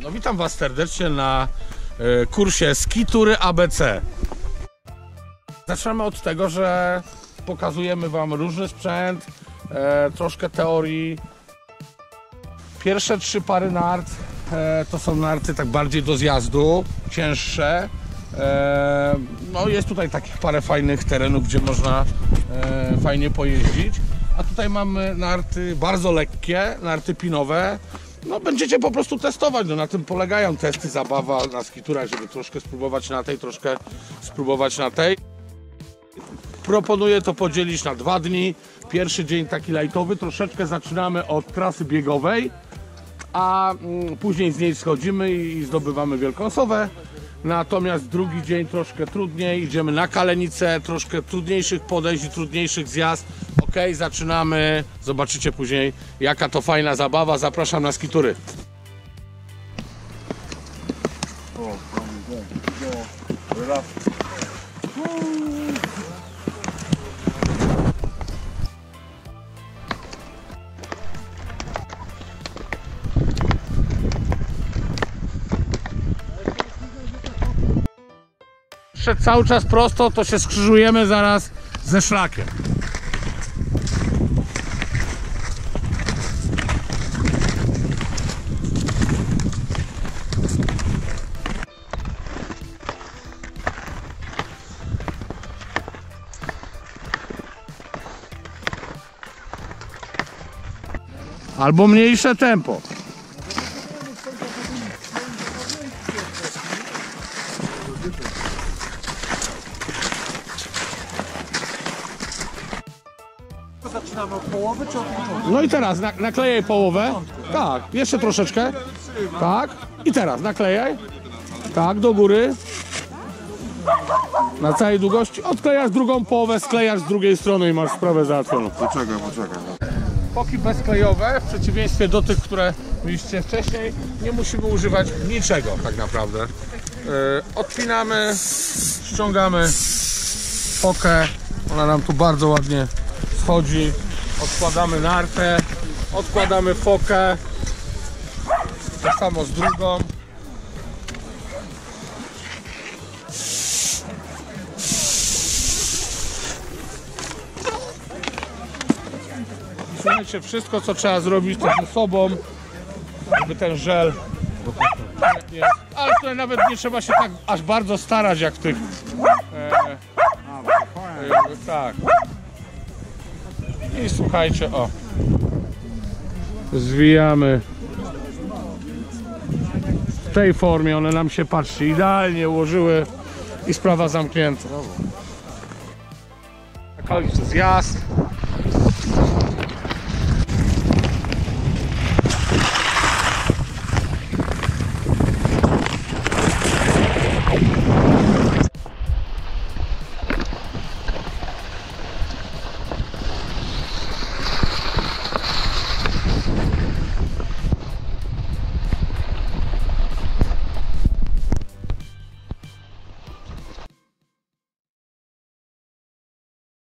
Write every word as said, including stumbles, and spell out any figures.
No witam Was serdecznie na y, kursie Skitury A B C. Zaczynamy od tego, że pokazujemy Wam różny sprzęt, e, troszkę teorii. Pierwsze trzy pary nart e, to są narty tak bardziej do zjazdu, cięższe. E, no jest tutaj takich parę fajnych terenów, gdzie można e, fajnie pojeździć. A tutaj mamy narty bardzo lekkie, narty pinowe. No będziecie po prostu testować, no na tym polegają testy, zabawa na skiturach, żeby troszkę spróbować na tej, troszkę spróbować na tej. Proponuję to podzielić na dwa dni. Pierwszy dzień taki lightowy, troszeczkę zaczynamy od trasy biegowej, a mm, później z niej schodzimy i zdobywamy Wielką Sowę. Natomiast drugi dzień troszkę trudniej, idziemy na Kalenicę, troszkę trudniejszych podejść i trudniejszych zjazd. Ok, zaczynamy, zobaczycie później jaka to fajna zabawa, zapraszam na skitury. Szedł cały czas prosto, to się skrzyżujemy zaraz ze szlakiem. Albo mniejsze tempo. Zaczynamy od połowy czy od początku? No i teraz na, naklejaj połowę. Tak, jeszcze troszeczkę. Tak. I teraz naklejaj. Tak, do góry. Na całej długości. Odklejasz drugą połowę, sklejasz z drugiej strony i masz sprawę załatwioną. Poczekaj, poczekaj. Foki bezklejowe, w przeciwieństwie do tych, które mieliście wcześniej, nie musimy używać niczego tak naprawdę. Yy, odpinamy, ściągamy fokę, ona nam tu bardzo ładnie schodzi, odkładamy nartę, odkładamy fokę, tak samo z drugą. Słuchajcie, wszystko co trzeba zrobić to ze sobą, żeby ten żel nie, ale tutaj nawet nie trzeba się tak aż bardzo starać jak w tych e, e, tak. I słuchajcie, o, zwijamy w tej formie, one nam się, patrzcie, idealnie ułożyły i sprawa zamknięta. Taki zjazd.